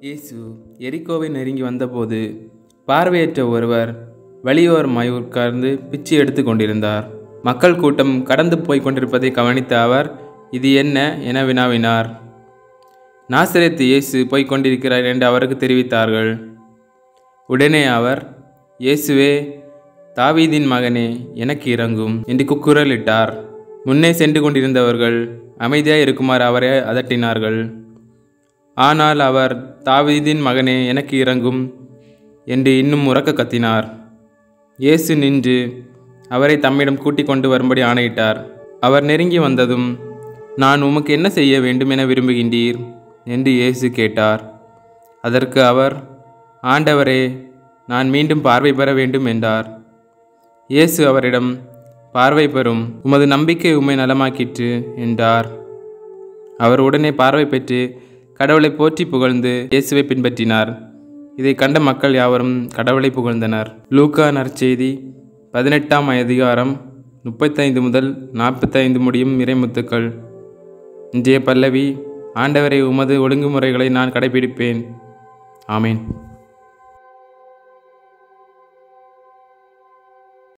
இயேசு எரிகோவை நெருங்கி வந்தபோது பார்வையற்ற ஒருவர் வழியோரமாய் உட்கார்ந்து பிச்சை எடுத்து கொண்டிருந்தார். மக்கள் கூட்டம் கடந்து போய் கொண்டிருப்பதை கவனித்த அவர், இது என்ன என வினாவினார். நாசரேத்து இயேசு போய்க் கொண்டிருக்கிறார் என்று அவருக்கு தெரிவித்தார்கள். உடனே அவர், இயேசுவே, தாவீதின் மகனே, எனக்கு இரங்கும் என்று கூக்குரலிட்டார். முன்னே சென்று கொண்டிருந்தவர்கள் அமைதியாய் இருக்குமாறு அவரை அதட்டினார்கள். ஆனால் அவர், தாவீதின் மகனே, எனக்கு இரங்கும் என்று இன்னும் உரக்க கத்தினார். இயேசு நின்று அவரை தம்மிடம் கூட்டிக் கொண்டு வரும்படி ஆணையிட்டார். அவர் நெருங்கி வந்ததும், நான் உமக்கு என்ன செய்ய வேண்டும் என விரும்புகின்றீர் என்று இயேசு கேட்டார். அதற்கு அவர், ஆண்டவரே, நான் மீண்டும் பார்வை பெற வேண்டும் என்றார். இயேசு அவரிடம், பார்வை பெறும், உமது நம்பிக்கை உம்மை நலமாக்கிற்று என்றார். அவர் உடனே பார்வை பெற்று கடவுளை போற்றி புகழ்ந்து இயேசுவை பின்பற்றினார். இதை கண்ட மக்கள் யாவரும் கடவுளை புகழ்ந்தனர். லூக்கா நற்செய்தி 18ஆம் அதிகாரம் 35 முதல் 45 முடியும் இறைமுத்துக்கள். இன்றைய பல்லவி, ஆண்டவரை, உமது ஒழுங்குமுறைகளை நான் கடைபிடிப்பேன். ஆமேன்.